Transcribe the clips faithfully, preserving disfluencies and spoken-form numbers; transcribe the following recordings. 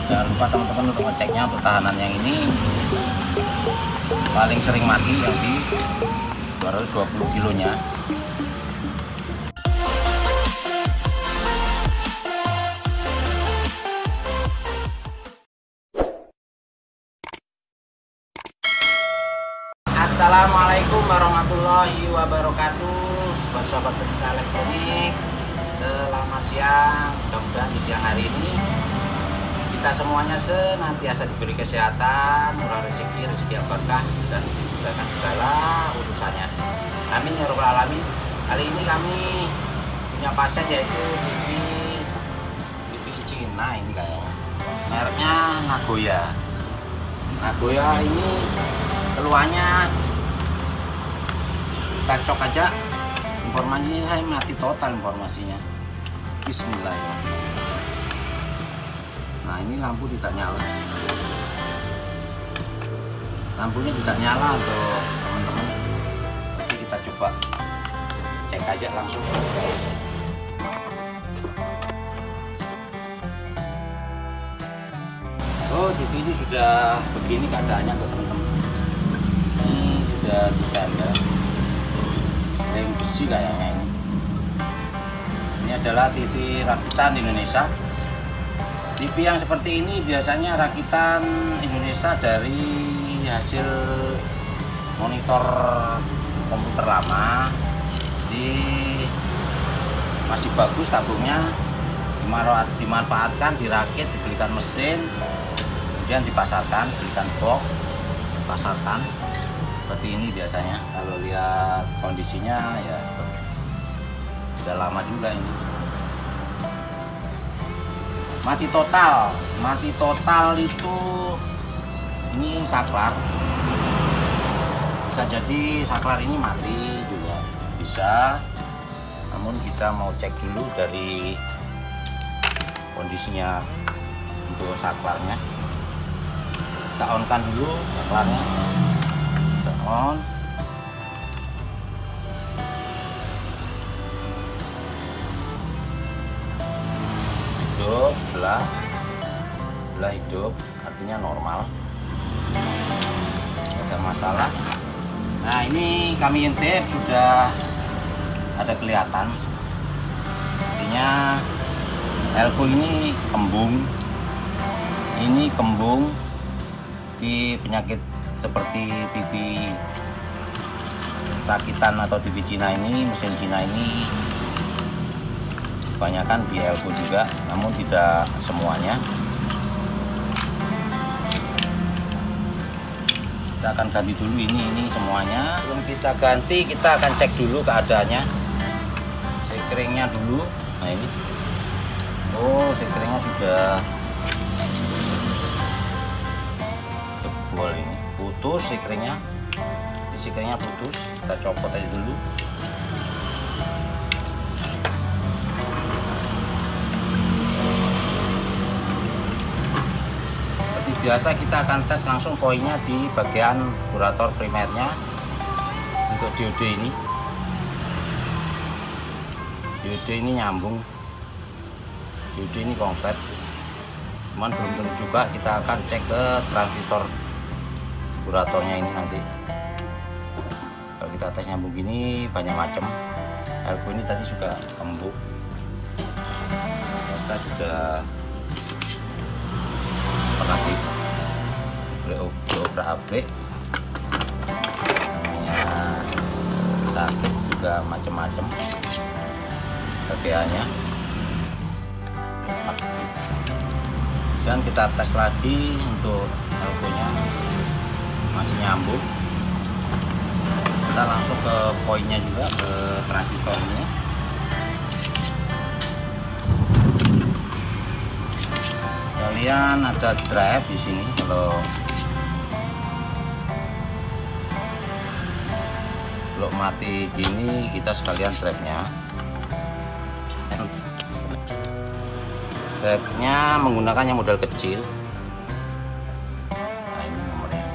Jangan lupa teman-teman untuk ngeceknya untuk tahanan yang ini paling sering mati yang di dua ratus dua puluh kilonya. Assalamualaikum warahmatullahi wabarakatuh, sobat-sobat pecinta elektronik. Selamat siang, mudah-mudahan di siang hari ini kita semuanya senantiasa diberi kesehatan, murah rezeki, rezeki yang berkah, dan dimudahkan segala urusannya. Amin ya rabbal alamin. Kali ini kami punya pasien yaitu T V T V Cina ini kayaknya. Mereknya Nagoya. Nagoya ini keluarnya kita cok aja, informasinya saya mati total informasinya. Bismillahirrahmanirrahim. Nah, ini lampu tidak nyala, lampunya tidak nyala untuk teman-teman. Jadi kita coba cek aja langsung. Oh, T V ini sudah begini keadaannya tuh teman-teman. Ini sudah ditempel yang besi kayaknya ini. Ini adalah T V rakitan Indonesia. T V yang seperti ini biasanya rakitan Indonesia dari hasil monitor komputer lama. Di masih bagus tabungnya, dimanfaatkan, dirakit, dibelikan mesin, kemudian dipasarkan, belikan box, dipasarkan. Seperti ini biasanya. Kalau lihat kondisinya ya seperti sudah lama juga ini. Mati total, mati total itu ini saklar. Bisa jadi saklar ini mati juga bisa. Namun kita mau cek dulu dari kondisinya untuk saklarnya. Kita on kan dulu saklarnya. On. Hidup sebelah sebelah hidup, artinya normal, tidak ada masalah. Nah, ini kami intip sudah ada kelihatan, artinya elko ini kembung, ini kembung di penyakit seperti T V rakitan atau T V Cina ini, mesin Cina ini kebanyakan di elko juga, namun tidak semuanya. Kita akan ganti dulu ini ini semuanya. Sebelum kita ganti, kita akan cek dulu keadaannya. Sekringnya dulu. Nah, ini. Oh, sekringnya sudah jebol ini. Putus sekringnya. Jadi sekringnya putus. Kita copot aja dulu. Biasa kita akan tes langsung poinnya di bagian karburator primernya untuk diode ini. Diode ini nyambung, diode ini konslet. Cuman belum tentu juga, kita akan cek ke transistor karburatornya ini nanti. Kalau kita tes nyambung gini banyak macam. Elko ini tadi juga kembung. Biasa sudah pernah di obrak-abrik, namanya sakit juga macam-macam bagiannya. Dan kita tes lagi untuk elko nya masih nyambung. Kita langsung ke poinnya juga, ke transistornya. Kalian ada drive di sini. Kalau kalau mati gini, kita sekalian drive-nya. Drive-nya menggunakan yang model kecil. Nah, ini nomornya.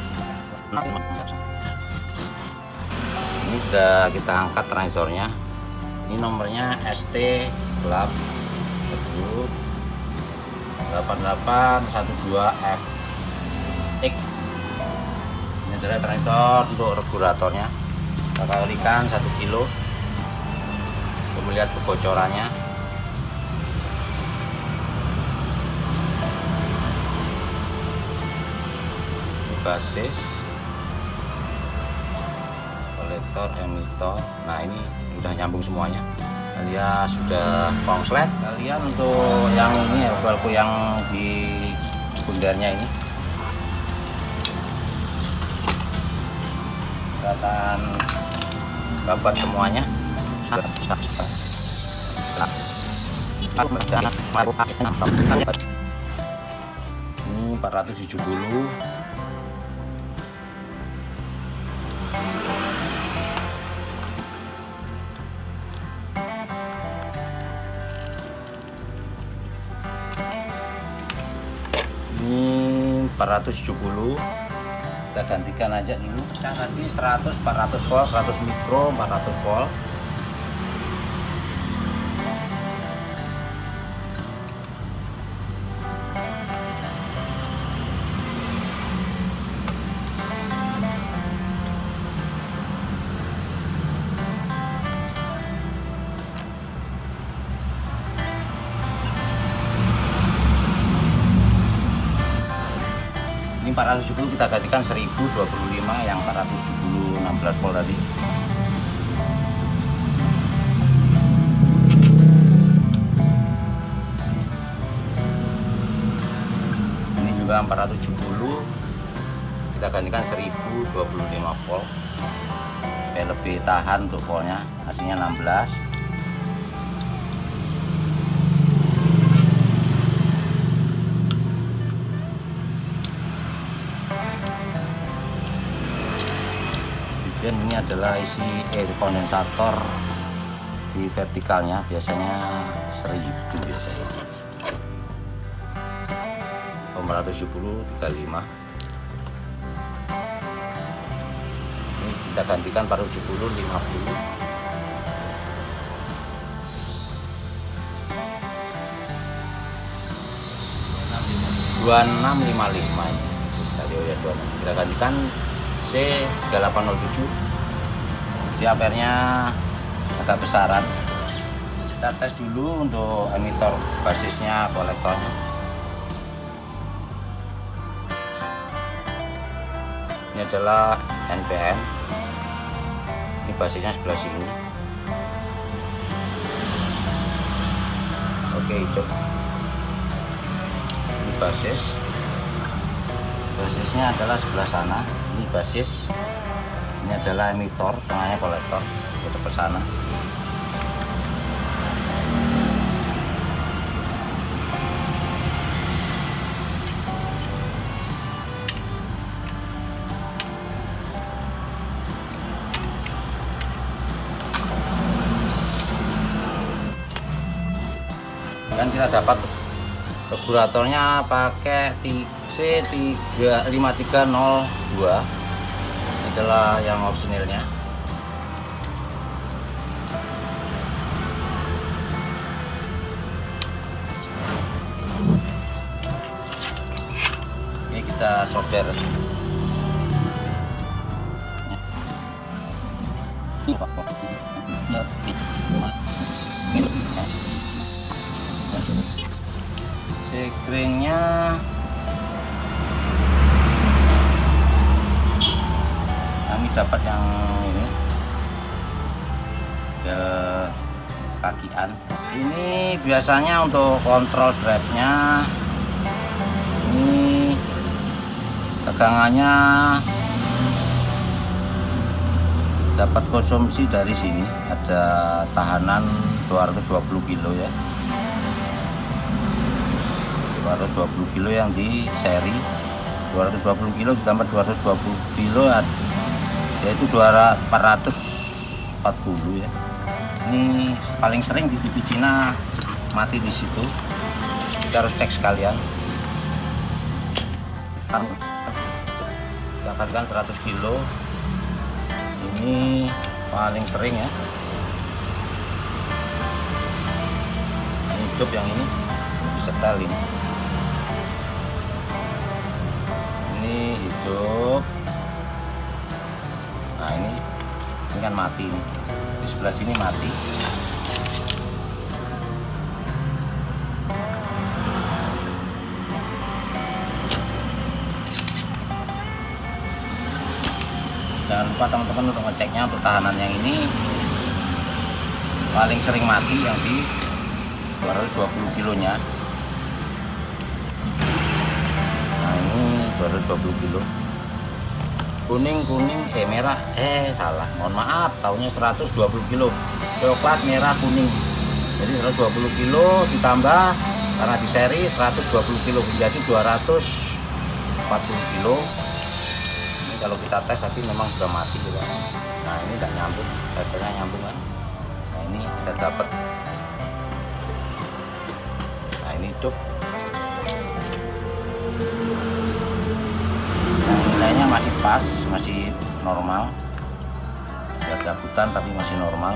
Ini sudah kita angkat transistornya. Ini nomornya S T gelap delapan delapan satu dua F X. Ini adalah transistor untuk regulatornya. Kita kalikan satu kilo untuk melihat kebocorannya. Ini basis, kolektor, emitor. Nah, ini udah nyambung semuanya, alias sudah konslet. Kalian untuk yang ini ya, balku yang di bundarnya ini kita akan babat semuanya. Ini empat ratus tujuh puluh. Ini empat ratus tujuh puluh, kita gantikan aja dulu. Kita ganti seratus, empat ratus volt, seratus mikro, empat ratus volt. Ini empat ratus tujuh puluh kita gantikan seribu dua puluh lima yang empat ratus tujuh puluh enam belas volt tadi. Ini juga empat ratus tujuh puluh kita gantikan seribu dua puluh lima volt. Supaya lebih tahan untuk voltnya, hasilnya enam belas. Dan ini adalah isi air kondensator di vertikalnya, biasanya seribu biasanya. empat ratus tujuh puluh tiga puluh lima. Ini kita gantikan empat ratus tujuh puluh lima puluh. dua enam lima lima ini. Tadi ya dua enam. Kita gantikan C tiga delapan nol tujuh. Di ampernya agak besaran. Kita tes dulu untuk emitor basisnya, kolektornya. Ini adalah N P N. Ini basisnya sebelah sini. Oke, hidup. Ini basis. Basisnya adalah sebelah sana. Ini basis, ini adalah emitor, tengahnya kolektor, kita ke sana. Dan kita dapat regulatornya pakai C tiga lima tiga nol dua. Ini adalah yang orisinilnya. Ini kita solder. Sekringnya kami dapat yang ini ke kakian. Ini biasanya untuk kontrol drive-nya. Ini tegangannya dapat konsumsi dari sini, ada tahanan dua ratus dua puluh kilo ya, dua ratus dua puluh kilo yang di seri. Dua ratus dua puluh kilo ditambah dua ratus dua puluh kilo yaitu empat ratus empat puluh ya. Ini paling sering di T V Cina mati di situ, kita harus cek sekalian. Kita katakan seratus kilo, ini paling sering ya. hidup yang ini disetel ini. Ini hidup. Nah ini, ini kan mati nih. Di sebelah sini mati. Jangan lupa teman-teman untuk ngeceknya untuk tahanan yang ini paling sering mati yang di dua ratus dua puluh kilonya. Nah ini dua ratus dua puluh kilo. Kuning kuning eh merah eh salah mohon maaf tahunya seratus dua puluh kilo, coklat merah kuning, jadi seratus dua puluh kilo ditambah karena di seri seratus dua puluh kilo menjadi dua ratus empat puluh kilo. Ini kalau kita tes tapi memang sudah mati gitu. Nah ini tidak nyambung, testernya nyambung kan. Nah ini kita dapat. Nah ini hidup. Nilainya masih pas, masih normal. Ada gabutan tapi masih normal.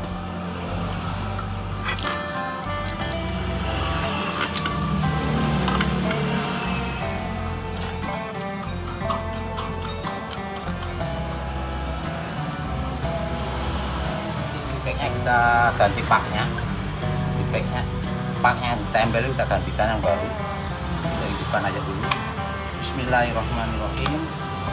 Packnya kita ganti paknya. Di packnya, paknya ditempel kita gantikan yang baru. Kita hidupkan aja dulu. Bismillahirrahmanirrahim.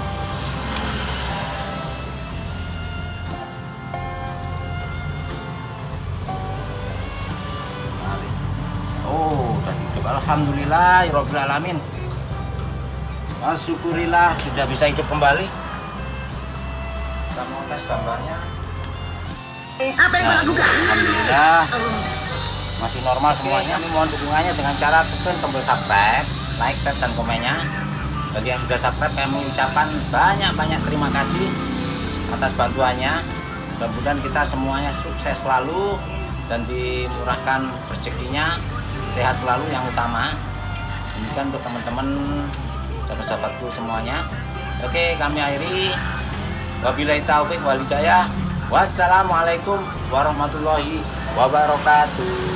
Oh, udah hidup. Alhamdulillahirabbil alamin. Syukurillah sudah bisa hidup kembali. Kita mau tes gambarnya. Apa yang melakukan? Alhamdulillah masih normal semuanya. Ini mohon dukungannya dengan cara tekan tombol subscribe, like, share, dan komennya. Bagi yang sudah subscribe, kami ucapkan banyak-banyak terima kasih atas bantuannya. Mudah-mudahan kita semuanya sukses selalu dan dimurahkan rezekinya, sehat selalu yang utama. Ini kan untuk teman-teman, sahabat-sahabatku semuanya. Oke, kami akhiri. Wabillahi taufiq wal hidayah. Wassalamualaikum warahmatullahi wabarakatuh.